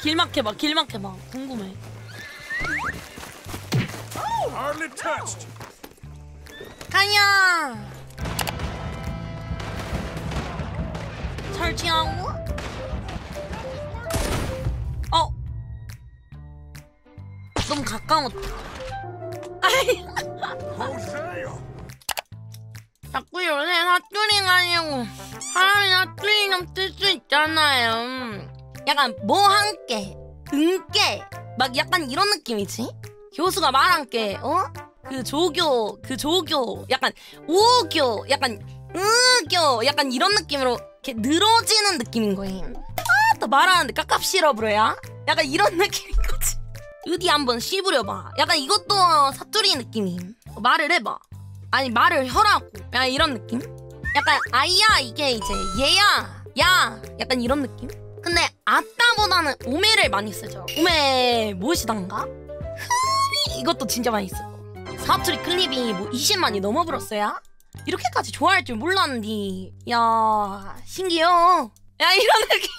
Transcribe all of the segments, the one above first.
길막해봐 길막해봐 궁금해. 가냐 설치하고 너무 가까웠다. 아이 자꾸 요새 사투리 가냐고. 사람이 사투리 좀 쓸 수 있잖아요. 약간 뭐 한께 은께 막 약간 이런 느낌이지. 교수가 말한께 그 조교 약간 우교 약간 으교 약간 이런 느낌으로 이렇게 늘어지는 느낌인 거예요. 또 말하는데 깝깝시러 브로야. 약간 이런 느낌인 거지. 어디 한번 씹으려봐. 약간 이것도 사투리 느낌임. 말을 해봐. 아니 말을 혀라고. 약간 이런 느낌? 약간 아이야 이게 이제 얘야 야 약간 이런 느낌? 근데 아따보다는 오메를 많이 쓰죠. 오메 무엇이단가? 흐리 이것도 진짜 많이 쓰고. 사투리 클립이 뭐 20만이 넘어 불었어요? 이렇게까지 좋아할 줄 몰랐는데 야 신기해요. 야 이런 느낌.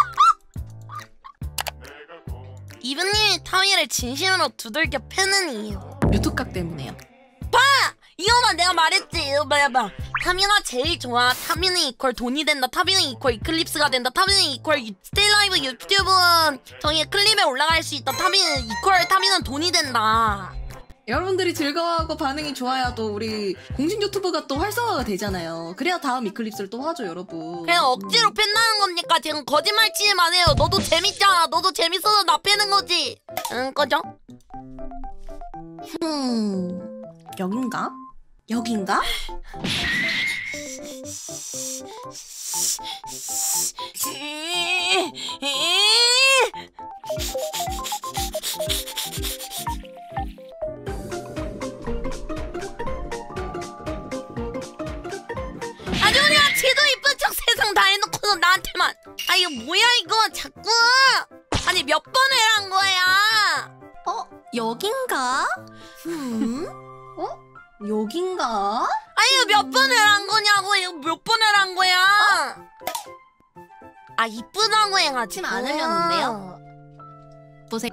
이분님이 타미를 진심으로 두들겨 패는이요. 유튜각 때문에요. 봐! 이거만 내가 말했지. 이거 봐봐. 타미가 제일 좋아. 타미는 이퀄 돈이 된다. 타미는 이퀄 이클립스가 된다. 타미는 이퀄 스테이라이브 유튜브 저희 클립에 올라갈 수 있다. 타미는 이퀄 타미는 돈이 된다. 여러분들이 즐거워하고 반응이 좋아야 또 우리 공식 유튜브가 또 활성화가 되잖아요. 그래야 다음 이클립스를 또 하죠 여러분. 그냥 억지로 팬다는 겁니까? 지금 거짓말 치지 마세요. 너도 재밌잖아. 너도 재밌어서 나 패는 거지. 응 꺼져? 여긴가? 여긴가? 아주 그냥 지도 이쁜 척 세상 다 해놓고서 나한테만. 아 이거 뭐야 이거 자꾸. 아니 몇 번을 한 거야. 여긴가? 여긴가? 아니 이거 몇 번을 한 거냐고. 이거 몇 번을 한 거야. 아 이쁘다고 해가지고. 침 안 흘렸는데요? 보세요.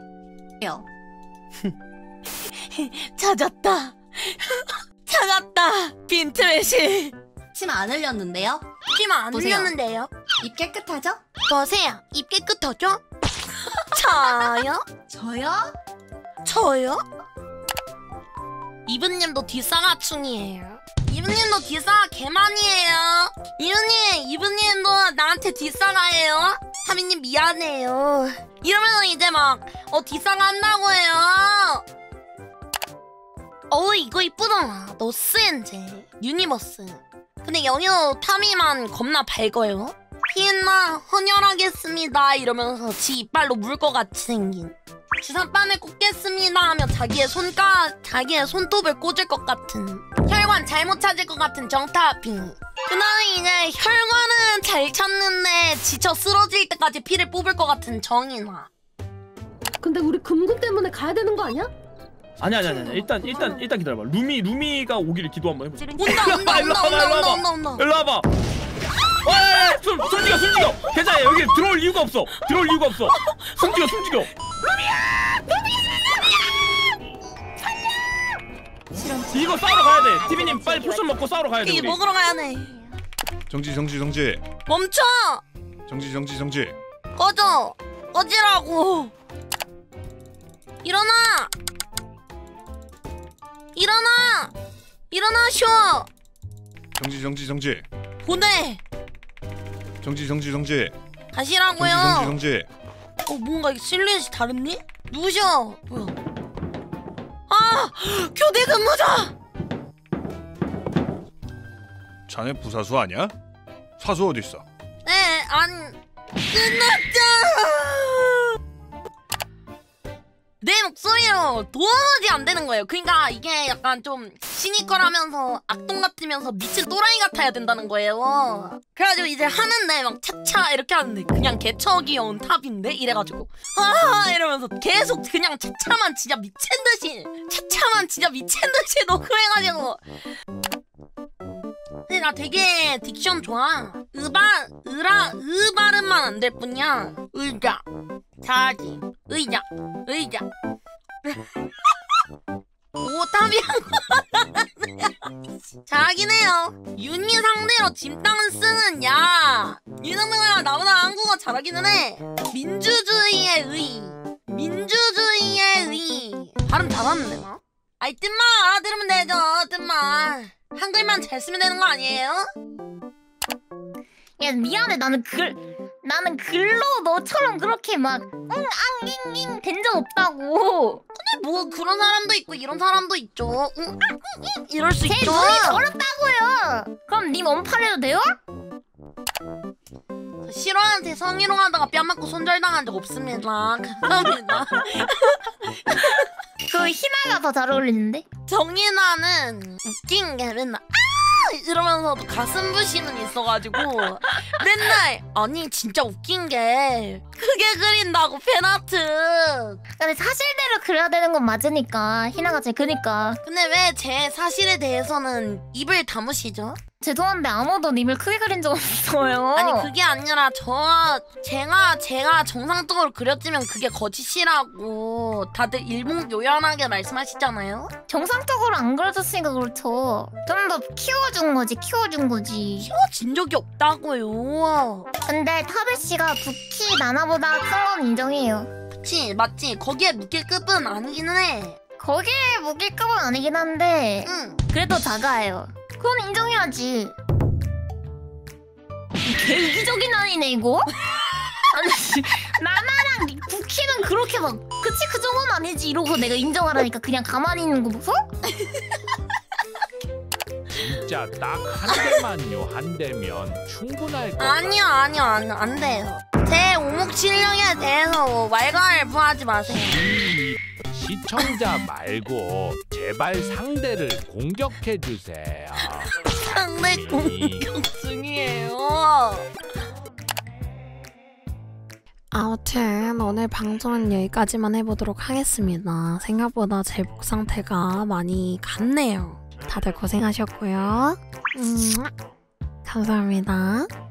찾았다. 찾았다. 빈트맷이. 침 안 흘렸는데요? 침 안 보세요. 흘렸는데요. 입 깨끗하죠? 보세요. 입 깨끗하죠? 저요? 저요? 저요? 이분님도 뒷사과충이에요. 이분님도 뒷사과 개만이에요. 이분님도 나한테 뒷사과해요. 하민님 미안해요. 이러면서 이제 막 뒷사과 한다고 해요. 이거 이쁘잖아. 너스엔제 유니버스. 근데 여기도 타미만 겁나 밝아요. 피했나 헌혈하겠습니다 이러면서 지 이빨로 물 것 같이 생긴. 주사바늘 꽂겠습니다 하며 자기의 손톱을 꽂을 것 같은. 혈관 잘못 찾을 것 같은 정타피. 그다음에 이제 혈관은 잘 찾는데 지쳐 쓰러질 때까지 피를 뽑을 것 같은 정인화. 근데 우리 금고 때문에 가야 되는 거 아니야? 아니야. 일단 기다려봐. 루미가 오기를 기도 한번 해보자. 온다. 일로 와봐. 숨지겨. 괜찮아. 여기 들어올 이유가 없어. 숨지겨. 이거 싸우러 가야 돼. 티비님 빨리 포션 먹고 싸우러 가야 돼. 이게 우리. 먹으러 가야 돼. 정지. 멈춰. 정지. 꺼지라고. 일어나 쉬어. 정지. 보내. 정지. 가시라고요. 정지. 뭔가 실루엣이 다르니? 누구셔? 뭐야? 교대 근무자. 자네 부사수 아니야? 사수 어딨어? 네, 끝났잖아. 내 목소리로 도저히 안 되는 거예요. 그러니까 이게 약간 좀 시니컬하면서 악동 같으면서 미친 또라이 같아야 된다는 거예요. 그래가지고 이제 하는데 막 차차 이렇게 하는데 그냥 개처 귀여운 탑인데 이래가지고 이러면서 계속 그냥 차차만 진짜 미친 듯이 녹음해가지고. 근데 나 되게 딕션 좋아. 으 발음만 안 될 뿐이야. 잘하지. 의자. 오답이한 거 잘하긴 해요. 윤희 상대로 짐땅을 쓰는 야. 이 정도면 나보다 한국어 잘하기는 해. 민주주의의 의. 발음 잘하는데 나? 아이 뜻만 알아들으면 되죠. 뜻만. 한글만 잘 쓰면 되는 거 아니에요? 야 미안해 나는 글로 너처럼 그렇게 막 잉잉 된 적 없다고. 근데 뭐 그런 사람도 있고 이런 사람도 있죠. 이럴 수 제 있죠. 눈이 저렇다고요. 그럼 님 언팔해도 돼요? 실화한테 성희롱하다가 뺨 맞고 손절당한 적 없습니다. 감사합니다. 그 희나가 더 잘 어울리는데? 정인아는 웃긴 게 맨날 이러면서도 가슴 부심은 있어가지고 맨날 아니 진짜 웃긴 게 크게 그린다고 팬아트. 근데 사실대로 그려야 되는 건 맞으니까 희나가 제일 크니까. 근데 왜 제 사실에 대해서는 입을 다무시죠? 죄송한데 아무도 님을 크게 그린 적 없어요. 아니 그게 아니라 제가 정상적으로 그렸지면 그게 거짓이라고 다들 일목요연하게 말씀하시잖아요. 정상적으로 안 그려졌으니까 그렇죠. 좀 더 키워준 거지. 키워진 적이 없다고요. 근데 타베 씨가 부키 나나보다 큰 건 인정해요. 그치 맞지. 거기에 묶일 급은 아니기는 해. 거기에 묶일 급은 아니긴 한데 응. 그래도 작아요. 그건 인정해야지. 개 이기적인 아니네 이거? 아니 나나랑 부키는 그렇게 막 그치 그 정도는 아니지 이러고 내가 인정하라니까 그냥 가만히 있는 거 보소? 진짜 딱 한 대만요. 한 대면 충분할 것 아니요 안 돼요. 제 오목 실력에 대해서 왈가왈부하지 마세요. 시청자 말고 제발 상대를 공격해 주세요. 상대 공격 중이에요. 아무튼 오늘 방송은 여기까지만 해보도록 하겠습니다. 생각보다 제 목 상태가 많이 갔네요. 다들 고생하셨고요. 감사합니다.